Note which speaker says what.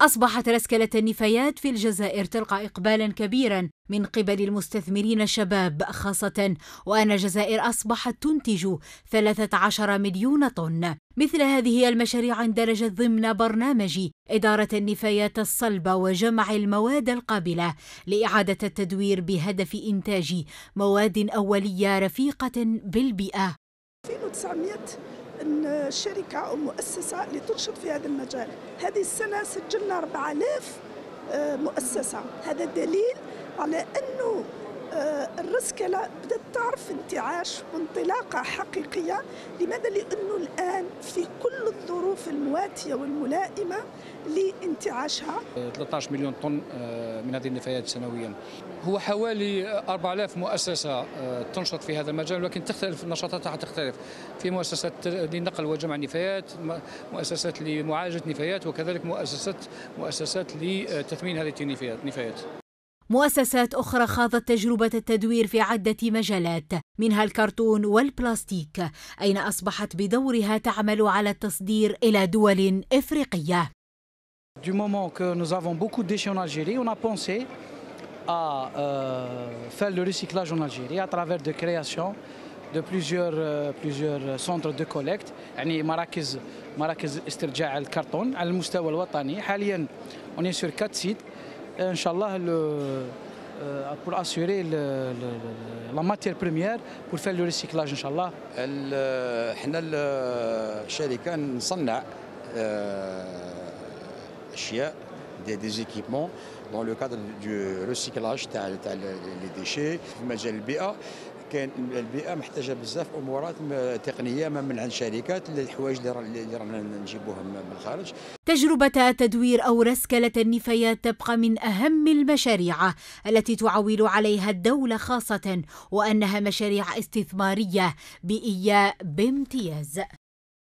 Speaker 1: أصبحت رسكلة النفايات في الجزائر تلقى إقبالا كبيرا من قبل المستثمرين الشباب خاصة، وأن الجزائر أصبحت تنتج 13 مليون طن. مثل هذه المشاريع اندرجت ضمن برنامج إدارة النفايات الصلبة وجمع المواد القابلة لإعادة التدوير بهدف إنتاج مواد أولية رفيقة بالبيئة.
Speaker 2: 2900 شركة أو مؤسسة لتنشط في هذا المجال. هذه السنة سجلنا 4000 مؤسسة. هذا دليل على أنه الرسكلة بدأت تعرف انتعاش وانطلاقة حقيقية. لماذا؟ لأنه الآن في كل الظروف المواتية والملائمة لانتعاشها.
Speaker 3: 13 مليون طن من هذه النفايات سنويا. هو حوالي 4000 مؤسسة تنشط في هذا المجال، ولكن تختلف نشاطاتها، تختلف في مؤسسات لنقل وجمع النفايات، مؤسسات لمعالجة النفايات، وكذلك مؤسسات لتثمين هذه النفايات.
Speaker 1: مؤسسات أخرى خاضت تجربة التدوير في عدة مجالات، منها الكرتون والبلاستيك، أين أصبحت بدورها تعمل على التصدير إلى دول إفريقية.
Speaker 4: Du moment que nous avons beaucoup de déchets en Algérie, on a pensé à faire le recyclage en Algérie à travers de création de plusieurs centres de collecte، يعني مراكز استرجاع الكرتون على المستوى الوطني. حاليا on est sur 4 sites ان شاء الله pour assurer la matière première pour faire le recyclage ان شاء الله.
Speaker 5: احنا الشركه نصنع اشياء دي زيكيبمون dans le cadre du recyclage تاع لي ديشي في مجال البيئه. كاين البيئه محتاجه بزاف امورات تقنيه من عند شركات، الحوايج اللي رانا نجيبوها من الخارج.
Speaker 1: تجربة تدوير أو رسكلة النفايات تبقى من أهم المشاريع التي تعول عليها الدولة خاصة، وأنها مشاريع استثمارية بيئية بامتياز.